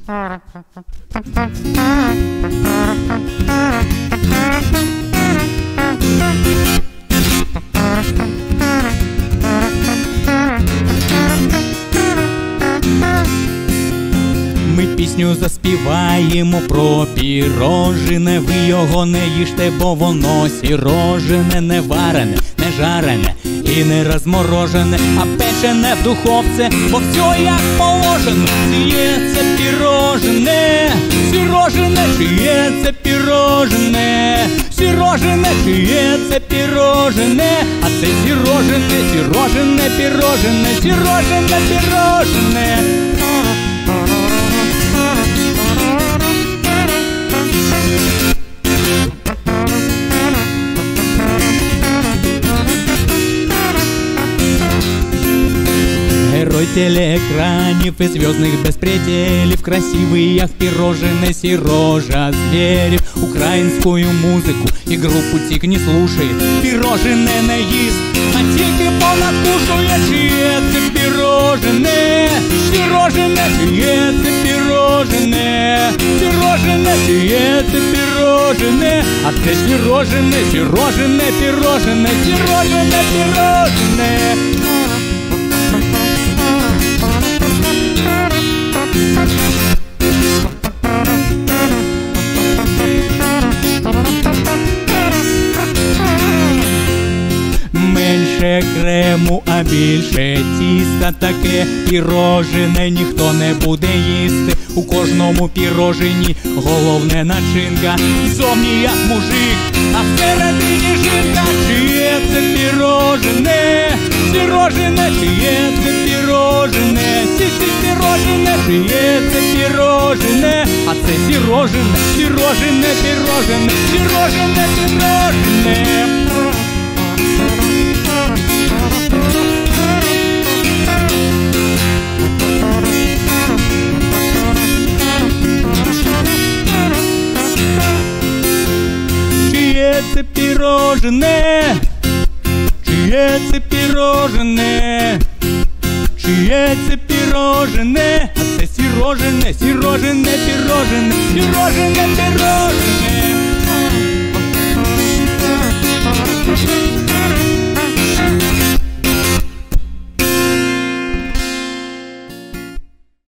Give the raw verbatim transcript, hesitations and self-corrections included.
Ми пісню заспіваємо про пірожине. Ви його не їжте, бо воно сірожине, не варене, не жарене і не розморожене, а печене в духовці, бо все як положено. Чиє це пірожине, сірожине, чиє це пірожине, сірожине, чиє це пірожине, а це сірожине, сірожине, пірожине, сірожине, пірожине. Герой телеэкранів и звездных беспределів, красивый як пирожное сирожа зверів. Украинскую музыку и группу Тик не слушает, пирожное не їсть, а тільки понадкушує. Чиє це пирожне, пирожне, чиє це пирожне, пирожне, чиє це пирожне, а це сирожне, сирожне, пирожне, сирожне, пирожне. Менше крему, а більше тіста, таке пірожине ніхто не буде їсти. У кожному пірожині головне начинка, зовні як мужик, а всередині жінка. Чиє це пірожине, пірожине, чиє це пірожине, сі-сі пірожине, чиє це пірожине, а це сірожине, сірожине, пірожине, сірожине, пірожине. Чиє це пірожине, чиє це пірожине, чиє це пірожине, а це сірожине, сірожине, пірожине, сірожине, пірожине.